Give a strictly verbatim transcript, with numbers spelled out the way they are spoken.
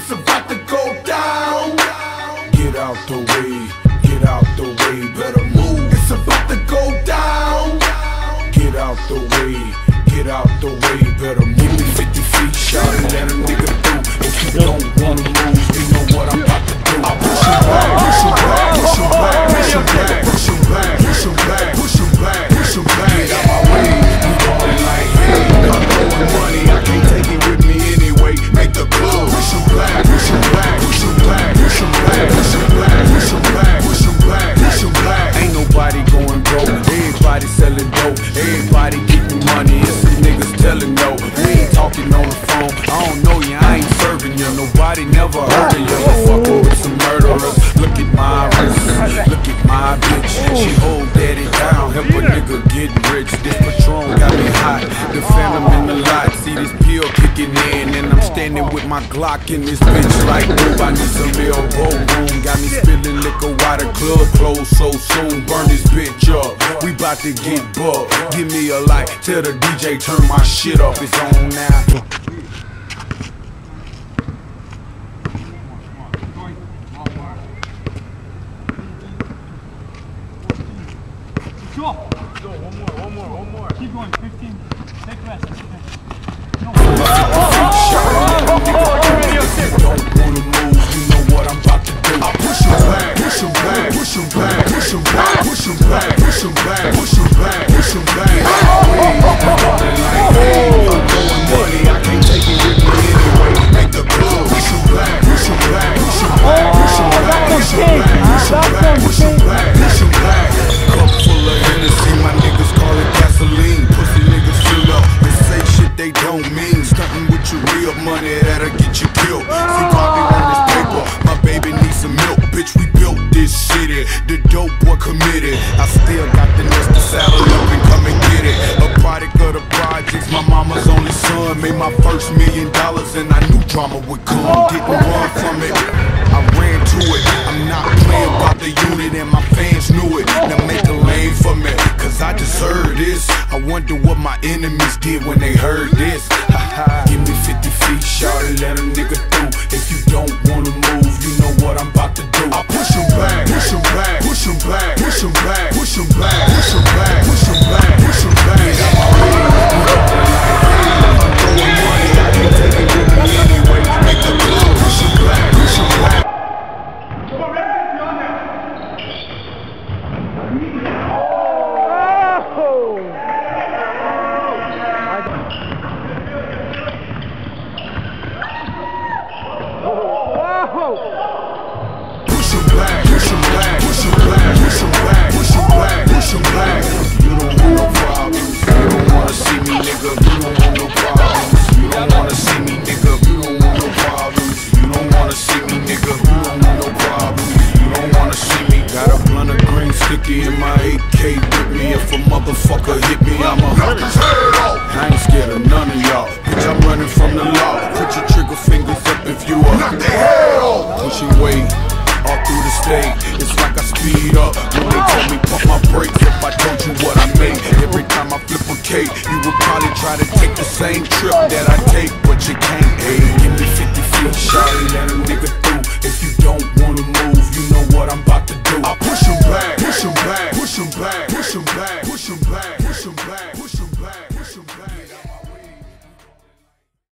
it's about to go down. Get out the way, get out the way, better move. It's about to go down. Get out the way, get out the way, better move. Give me fifty feet, shout and let a nigga through. If you don't wanna move, you know what I'm about to do. I'll push you back, push you back, push you back, push you back, push you back, push you back, push you back, push you back. Get out my way, we going like hey, I'm throwing money, I can't take it with me anyway. Make the club, push you back, push you back, push you back, push you back, push you back, push you back, push you back, push you back. Ain't nobody going broke, everybody selling dope, everybody getting money. It's some niggas telling no, we ain't talking on the phone. I don't know you, I ain't serving you. Nobody never heard of you. You fucking with some murderers. Look at my wrist, look at my bitch. She hold daddy down, help a nigga get rich. This Patron got me hot, the phantom in the lot. See this pill kicking in, and I'm standing with my Glock in this bitch like move. I need some elbow room. Got me spilling liquor while the club closed so soon. Burn this bitch up, we bout to get bucked. Give me a light, tell the D J turn my shit up. It's on now. Go! Go, one more, one more, one more. Keep going, fifteen. Take rest. No. Don't wanna move, you know what I'm about to do. I'll push you back, push you back, push you back, push you back, push you back, push you back, push you back, push you back. I'm rolling like hey, I'm throwing money, I can't take it with me anyway. Make the club, push you back, push you back, push you back, push you back, push you back, push you back, push you back, push you back. Cup full of Hennessy, my niggas call it gasoline. Pussy niggas fill up and say shit they don't mean. Stuntin' with your real money, that'll get you killed. See Bobby on this paper, my baby needs some milk. Bitch, we built this city, the dope boy committed. I still got the nest to saddle up and come and get it. A product of the projects, my mama's only son. Made my first million dollars and I knew drama would come. Didn't run from it, I ran to it. I'm not playing about the unit and my fans knew it. Now make a lane for me, cause I deserve this. I wonder what my enemies did when they heard this. Give me fifty feet, shout and let a nigga through. If you don't wanna move, you know what I'm about to do. I'll push him back, push him back, push him back, push him back, push him back, push him back, push him back, push him back. Get out my way, I'm throwing money, I can't take it with me anyway. Make the club, push him back, push him back. Push him back, push him back, push him back, push him back, push him back, push him back. You don't want no problems, you don't wanna see me, nigga. You don't want no problems, you don't wanna see me, nigga. You don't want no problems, you don't wanna see me, nigga. You don't want no problems, you don't wanna see me. Got a blunt of green sticky in my A K with me. If a motherfucker hit me, I'ma knock his head off. I ain't scared of none of y'all, bitch. I'm running from the law. Put your trigger fingers up if you are. Knock their head off. Pushing weight all through the state, it's like I speed up. When they tell me pump my brakes, if I told you what I make, every time I flip a cake, you would probably try to take the same trip that I take.